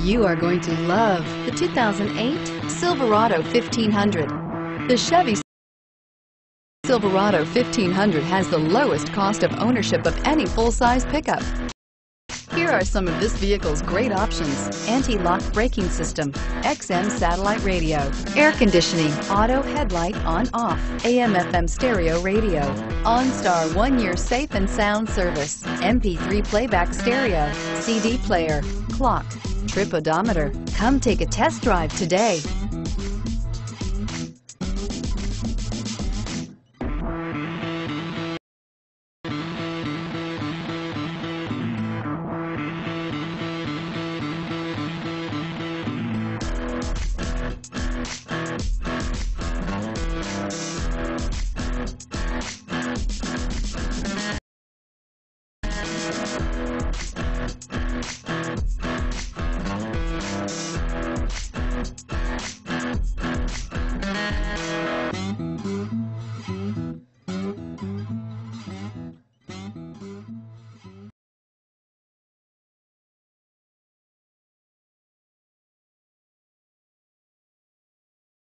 You are going to love the 2008 Silverado 1500. The Chevy Silverado 1500 has the lowest cost of ownership of any full-size pickup. Here are some of this vehicle's great options: anti-lock braking system, XM satellite radio, air conditioning, auto headlight on/off, AM/FM stereo radio, OnStar 1-year safe and sound service, MP3 playback stereo, CD player, clock, trip odometer. Come take a test drive today.